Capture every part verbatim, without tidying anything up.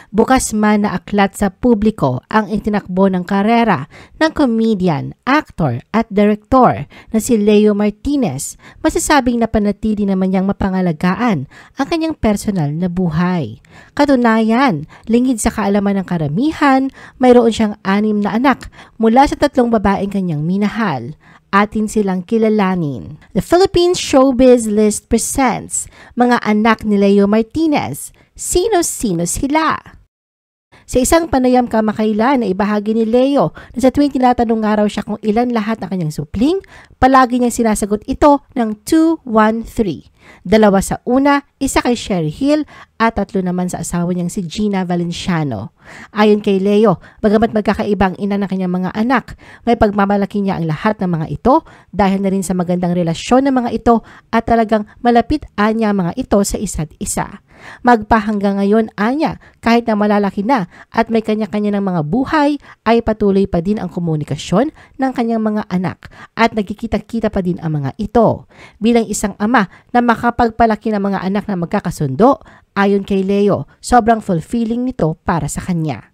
Bukas man na aklat sa publiko ang itinakbo ng karera ng comedian, actor at director na si Leo Martinez, masasabing napanatili naman niyang mapangalagaan ang kanyang personal na buhay. Katunayan, lingid sa kaalaman ng karamihan, mayroon siyang anim na anak mula sa tatlong babaeng kanyang minahal. Atin silang kilalanin. The Philippines Showbiz List presents mga anak ni Leo Martinez. Sino-sino sila? Sa isang panayam kamakailan na ibahagi ni Leo na sa tuwing tinatanong nga raw siya kung ilan lahat ng kanyang supling, palagi niyang sinasagot ito ng two, one, three. Dalawa sa una, isa kay Sherry Hill at tatlo naman sa asawa niyang si Gina Valenciano. Ayon kay Leo, bagamat magkakaiba ang ina ng kanyang mga anak, may pagmamalaki niya ang lahat ng mga ito dahil na rin sa magandang relasyon ng mga ito at talagang malapit anya mga ito sa isa't isa. Magpa hanggang ngayon anya, kahit na malalaki na at may kanya-kanya ng mga buhay, ay patuloy pa din ang komunikasyon ng kanyang mga anak at nagkikita-kita pa din ang mga ito. Bilang isang ama na makapagpalaki ng mga anak na magkakasundo, ayon kay Leo, sobrang fulfilling nito para sa kanya.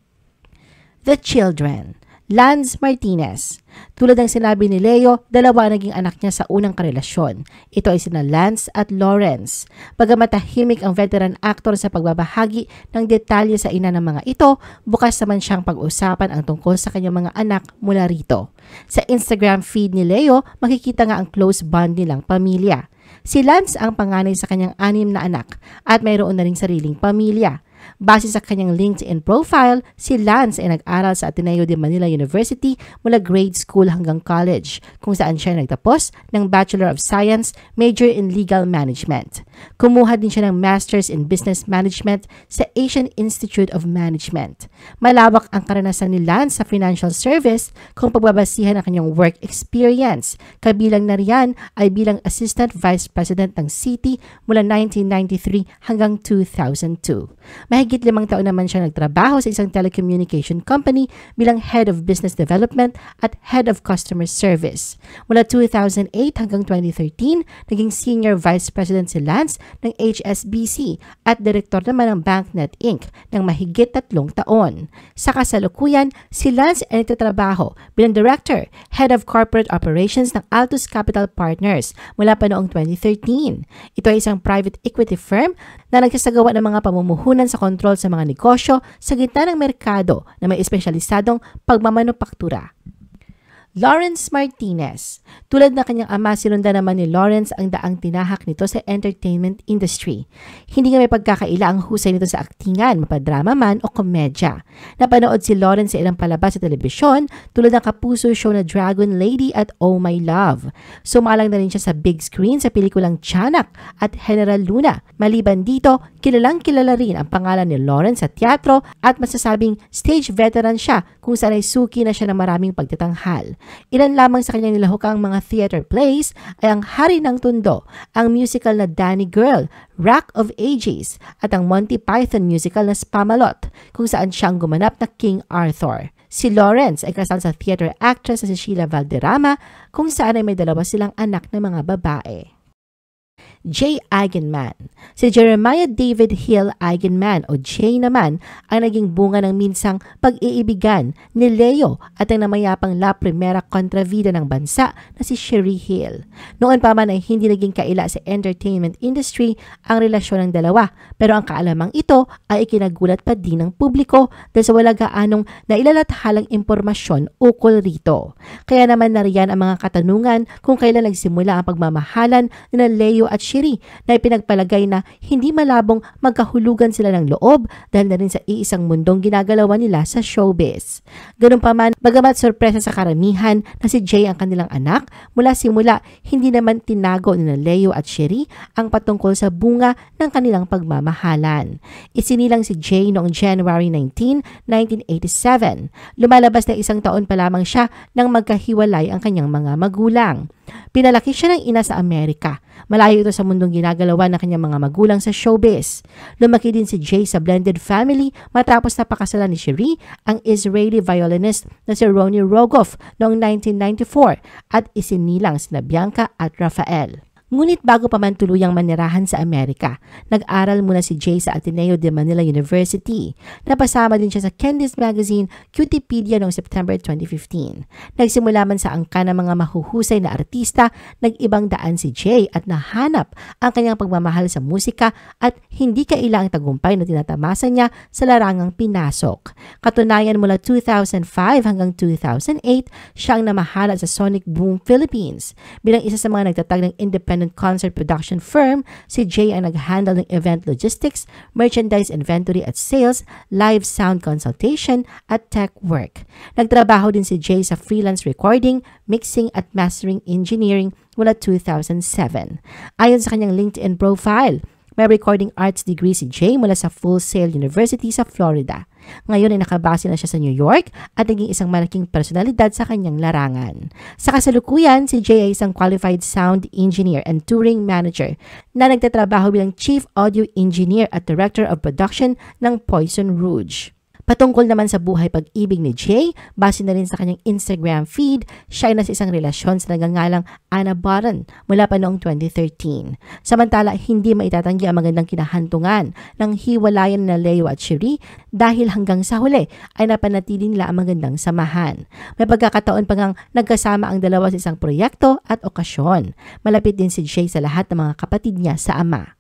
The children. Lance Martinez. Tulad ng sinabi ni Leo, dalawa naging anak niya sa unang karelasyon. Ito ay sina Lance at Lawrence. Bagamat tahimik ang veteran actor sa pagbabahagi ng detalye sa ina ng mga ito, bukas naman siyang pag-usapan ang tungkol sa kanyang mga anak mula rito. Sa Instagram feed ni Leo, makikita nga ang close bond nilang pamilya. Si Lance ang panganay sa kanyang anim na anak at mayroon na ring sariling pamilya. Base sa kanyang LinkedIn profile, si Lance ay nag-aral sa Ateneo de Manila University mula grade school hanggang college, kung saan siya nagtapos ng Bachelor of Science, major in Legal Management. Kumuha din siya ng Masters in Business Management sa Asian Institute of Management. Malawak ang karanasan ni Lance sa financial service kung pagbabasihan ang kanyang work experience. Kabilang na riyan ay bilang Assistant Vice President ng Citi mula nineteen ninety-three hanggang two thousand two. Mahigit limang taon naman siya nagtrabaho sa isang telecommunication company bilang Head of Business Development at Head of Customer Service. Mula two thousand eight hanggang twenty thirteen, naging Senior Vice President si Lance ng H S B C at Direktor naman ng BankNet Incorporated ng mahigit tatlong taon. Sa kasalukuyan, si Lance ay nagtatrabaho bilang Director, Head of Corporate Operations ng Altus Capital Partners mula pa noong twenty thirteen. Ito ay isang private equity firm na nagsasagawa ng mga pamumuhunan sa kontrol sa mga negosyo sa gitna ng merkado na may espesyalisadong pagmamanupaktura. Lawrence Martinez. Tulad na kanyang ama, sinundan naman ni Lawrence ang daang tinahak nito sa entertainment industry. Hindi nga may pagkakaila ang husay nito sa aktingan, mapadrama man o komedya. Napanood si Lawrence sa ilang palabas sa telebisyon tulad ng kapuso show na Dragon Lady at Oh My Love. Sumalang na rin siya sa big screen sa pelikulang Tiyanak at General Luna. Maliban dito, kilalang kilala rin ang pangalan ni Lawrence sa teatro at masasabing stage veteran siya kung saan ay suki na siya ng maraming pagtatanghal. Ilan lamang sa kanyang nilahukang mga theater plays ay ang Hari ng Tondo, ang musical na Danny Girl, Rock of Ages, at ang Monty Python musical na Spamalot, kung saan siyang gumanap na King Arthur. Si Lawrence ay kasal sa theater actress na si Sheila Valderrama, kung saan ay may dalawa silang anak na mga babae. Jay Eigenman. Si Jeremiah David Hill Eigenman o Jay naman ang naging bunga ng minsang pag-iibigan ni Leo at ang namayapang La Primera kontrabida ng bansa na si Sherry Hill. Noon pa man ay hindi naging kaila sa entertainment industry ang relasyon ng dalawa, pero ang kaalamang ito ay ikinagulat pa din ng publiko dahil sa wala gaanong nailalathalang impormasyon ukol rito. Kaya naman nariyan ang mga katanungan kung kailan nagsimula ang pagmamahalan ni Leo at Sherry na ipinagpalagay na hindi malabong magkahulugan sila ng loob dahil na rin sa iisang mundong ginagalawan nila sa showbiz. Ganun pa man, bagamat sorpresa sa karamihan na si Jay ang kanilang anak, mula simula hindi naman tinago ni Leo at Sherry ang patungkol sa bunga ng kanilang pagmamahalan. Isinilang si Jay noong January nineteenth, nineteen eighty-seven. Lumalabas na isang taon pa lamang siya nang magkahiwalay ang kanyang mga magulang. Pinalaki siya ng ina sa Amerika. Malayo ito sa mundong ginagalawan ng kanyang mga magulang sa showbiz. Lumaki din si Jay sa blended family matapos napakasalan ni Sherry ang Israeli violinist na si Ronnie Rogoff noong nineteen ninety-four at isinilang sina Bianca at Rafael. Ngunit bago pa man tuluyang manirahan sa Amerika, nag-aral muna si Jay sa Ateneo de Manila University. Napasama din siya sa Candice Magazine, Cutipedia noong September twenty fifteen. Nagsimula man sa angka ng mga mahuhusay na artista, nag-ibang daan si Jay at nahanap ang kanyang pagmamahal sa musika at hindi kailangang tagumpay na tinatamasa niya sa larangang pinasok. Katunayan mula two thousand five hanggang two thousand eight, siya ang namahala sa Sonic Boom Philippines. Bilang isa sa mga nagtatag ng independent concert production firm, si Jay ang nag-handle ng event logistics, merchandise inventory at sales, live sound consultation at tech work. Nagtrabaho din si Jay sa freelance recording, mixing at mastering engineering mula two thousand seven. Ayon sa kanyang LinkedIn profile, may recording arts degree si Jay mula sa Full Sail University sa Florida. Ngayon ay nakabase na siya sa New York at naging isang malaking personalidad sa kanyang larangan. Sa kasalukuyan, si Jay ay isang qualified sound engineer and touring manager na nagtatrabaho bilang chief audio engineer at director of production ng Poison Rouge. Patungkol naman sa buhay pag-ibig ni Jay, base na rin sa kanyang Instagram feed, siya ay nasa isang relasyon sa nagangalang Anna Boren mula pa noong twenty thirteen. Samantala, hindi maitatanggi ang magandang kinahantungan ng hiwalayan na Leo at Cherie dahil hanggang sa huli ay napanatili nila ang magandang samahan. May pagkakataon pa ngang nagkasama ang dalawa sa isang proyekto at okasyon. Malapit din si Jay sa lahat ng mga kapatid niya sa ama.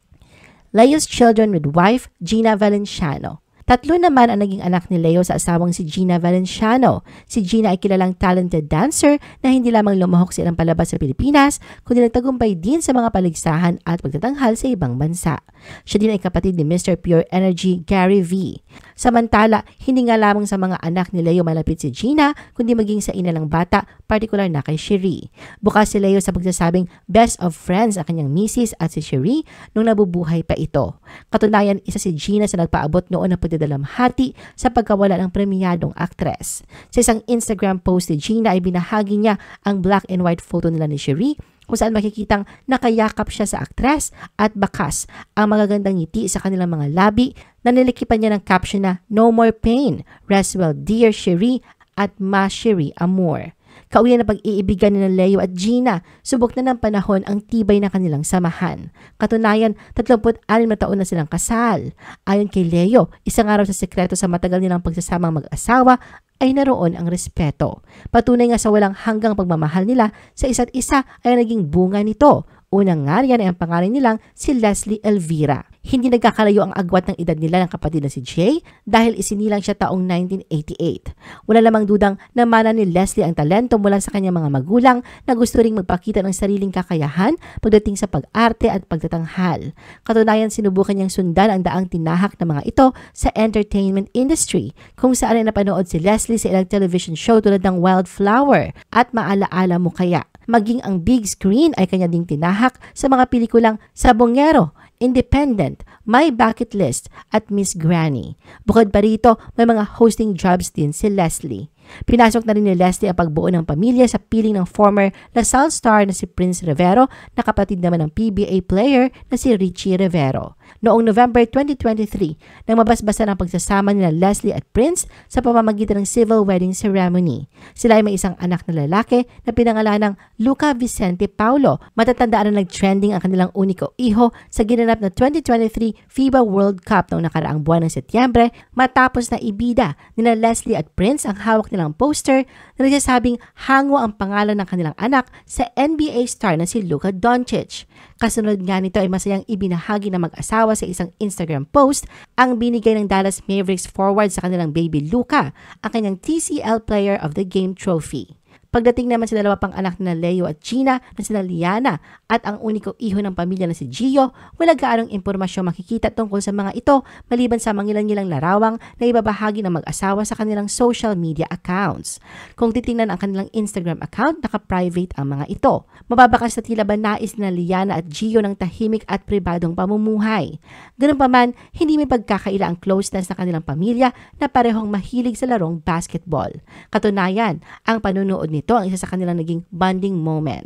Leo's children with wife Gina Valenciano. Tatlo naman ang naging anak ni Leo sa asawang si Gina Valenciano. Si Gina ay kilalang talented dancer na hindi lamang lumahok sa ilang palabas sa Pilipinas, kundi nagtagumpay din sa mga paligsahan at pagtatanghal sa ibang bansa. Siya din ay kapatid ni Mister Pure Energy Gary V. Samantala, hindi nga lamang sa mga anak ni Leo malapit si Gina, kundi maging sa ina ng bata, partikular na kay Cherie. Bukas si Leo sa pagsasabing best of friends ang kanyang misis at si Cherie nung nabubuhay pa ito. Katunayan, isa si Gina sa nagpaabot noon ng pagdadalamhati sa pagkawala ng premiadong aktres. Sa isang Instagram post ni Gina ay binahagi niya ang black and white photo nila ni Cherie kung saan makikitang nakayakap siya sa aktres at bakas ang magagandang ngiti sa kanilang mga labi na nilikipan niya ng caption na "No more pain, rest well dear Cherie" at "Ma Cherie Amour." Kauyan na pag-iibigan ni Leo at Gina, subok na ng panahon ang tibay na kanilang samahan. Katunayan, thirty-six na taon na silang kasal. Ayon kay Leo, isang araw sa sekreto sa matagal nilang pagsasamang mag-asawa ay naroon ang respeto. Patunay nga sa walang hanggang pagmamahal nila sa isa't isa ay naging bunga nito. Unang nga riyan ay ang pangalan nilang si Leslie Elvira. Hindi nagkakalayo ang agwat ng edad nila ng kapatid na si Jay dahil isinilang siya taong nineteen eighty-eight. Wala lamang dudang namana ni Leslie ang talento mula sa kanyang mga magulang na gusto ring magpakita ng sariling kakayahan pagdating sa pag-arte at pagtatanghal. Katunayan, sinubukan niyang sundan ang daang tinahak ng mga ito sa entertainment industry, kung saan ay napanood si Leslie sa ilang television show tulad ng Wildflower at Maalaala Mo Kaya. Maging ang big screen ay kanya ding tinahak sa mga pelikulang Sabongero, Independent, My Bucket List at Miss Granny. Bukod pa rito, may mga hosting jobs din si Leslie. Pinasok na rin ni Leslie ang pagbuo ng pamilya sa piling ng former LaSalle star na si Prince Rivero na kapatid naman ng P B A player na si Richie Rivero. Noong November twenty twenty-three, nang mabasbasa ng pagsasama nila Leslie at Prince sa pamamagitan ng civil wedding ceremony. Sila ay may isang anak na lalaki na pinangalan ng Luca Vicente Paulo. Matatandaan na nag-trending ang kanilang uniko iho sa ginanap na twenty twenty-three FIBA World Cup noong nakaraang buwan ng Setyembre matapos na ibida nila Leslie at Prince ang hawak nilang poster na nagsasabing hango ang pangalan ng kanilang anak sa N B A star na si Luka Doncic. Kasunod nga nito ay masayang ibinahagi ng mag-asawa sa isang Instagram post ang binigay ng Dallas Mavericks forward sa kanilang baby Luka, ang kanyang T C L Player of the Game trophy. Pagdating naman sa dalawa pang anak na Leo at Gina na sina Liana at ang uniko iho ng pamilya na si Gio, wala gaanong impormasyon makikita tungkol sa mga ito maliban sa mangilan-ngilang larawang na ibabahagi ng mag-asawa sa kanilang social media accounts. Kung titingnan ang kanilang Instagram account, naka-private ang mga ito. Mababakas na tila ba nais na Liana at Gio ng tahimik at pribadong pamumuhay. Ganun pa man, hindi may pagkakaila ang closeness ng kanilang pamilya na parehong mahilig sa larong basketball. Katunayan, ang panunood nito Ito ang isa sa kanilang naging bonding moments.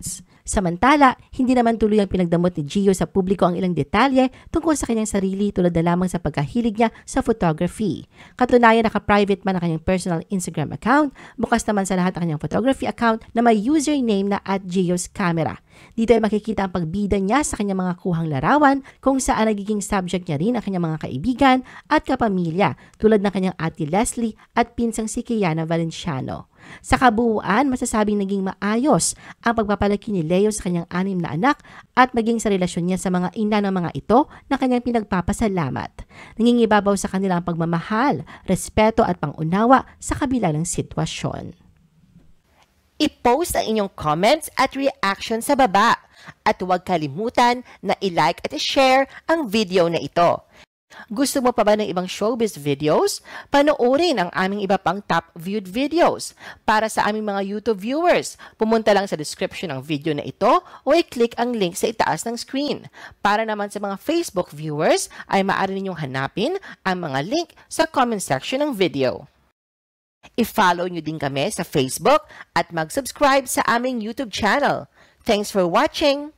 Samantala, hindi naman tuloy ang pinagdamot ni Gio sa publiko ang ilang detalye tungkol sa kanyang sarili tulad na lamang sa pagkahilig niya sa photography. Katunayan, naka-private man ang kanyang personal Instagram account, bukas naman sa lahat ang kanyang photography account na may username na at Gio's Camera. Dito ay makikita ang pagbida niya sa kanyang mga kuhang larawan kung saan nagiging subject niya rin ang kanyang mga kaibigan at kapamilya tulad ng kanyang ate Leslie at pinsang si Kiana Valenciano. Sa kabuuan, masasabing naging maayos ang pagpapalaki ni Leo sa kanyang anim na anak at maging sa relasyon niya sa mga ina ng mga ito na kanyang pinagpapasalamat. Nangingibabaw sa kanila ang pagmamahal, respeto at pangunawa sa kabila ng sitwasyon. I-post ang inyong comments at reaction sa baba at huwag kalimutan na i-like at i-share ang video na ito. Gusto mo pa ba ng ibang showbiz videos? Panoorin ang aming iba pang top viewed videos. Para sa aming mga YouTube viewers, pumunta lang sa description ng video na ito o i-click ang link sa itaas ng screen. Para naman sa mga Facebook viewers, ay maaari ninyong hanapin ang mga link sa comment section ng video. I-follow nyo din kami sa Facebook at mag-subscribe sa aming YouTube channel. Thanks for watching!